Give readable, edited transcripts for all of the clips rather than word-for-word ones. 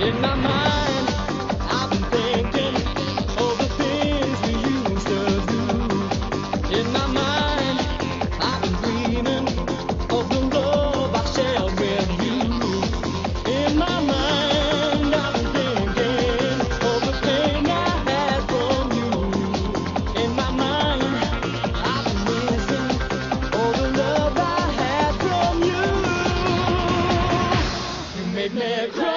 In my mind, I've been thinking of the things we used to do. In my mind, I've been dreaming of the love I shared with you. In my mind, I've been thinking of the pain I had from you. In my mind, I've been missing all the love I had from you. You make me cry.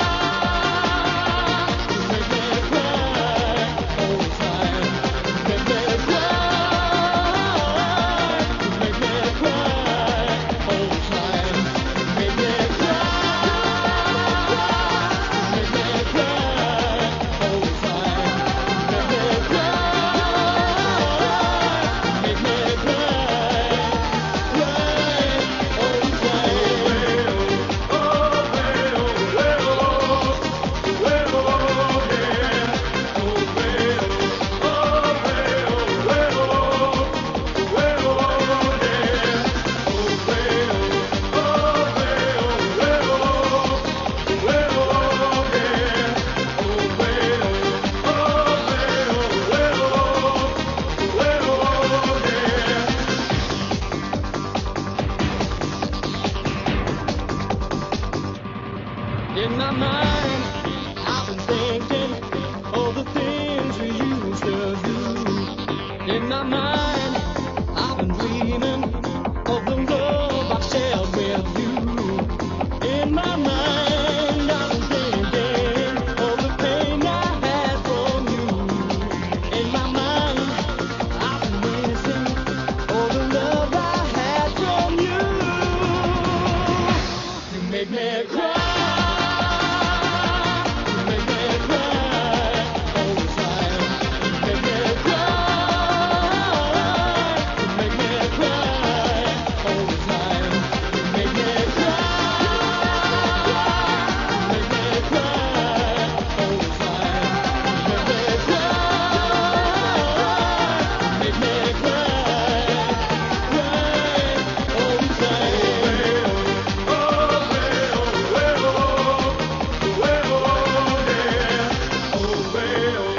In my mind, I've been thinking of the things we used to do. In my mind, I've been dreaming of the love I shared with you. In my mind, I've been thinking of the pain I had from you. In my mind, I've been missing all the love I had from you. You make me cry. Well,